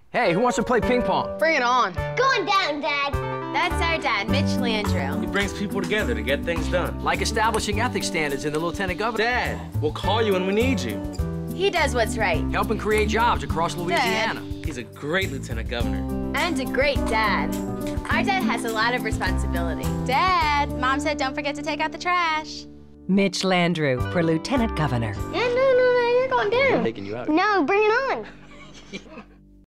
Hey, who wants to play ping pong? Bring it on. Going down, Dad. That's our dad, Mitch Landrieu. He brings people together to get things done. Like establishing ethics standards in the Lieutenant Governor. Dad, we'll call you when we need you. He does what's right. Helping create jobs across Louisiana. He's a great Lieutenant Governor. And a great dad. Our dad has a lot of responsibility. Dad, Mom said don't forget to take out the trash. Mitch Landrieu for Lieutenant Governor. No, you're going down. Taking you out. No, bring it on.